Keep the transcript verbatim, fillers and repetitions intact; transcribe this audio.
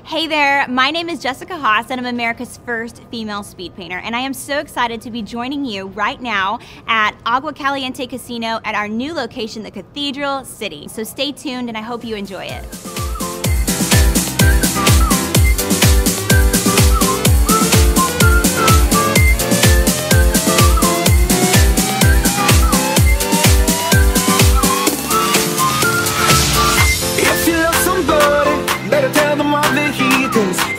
Hey there, my name is Jessica Haas and I'm America's first female speed painter, and I am so excited to be joining you right now at Agua Caliente Casino at our new location, the Cathedral City. So stay tuned and I hope you enjoy it. If you love somebody, better tell them what he does.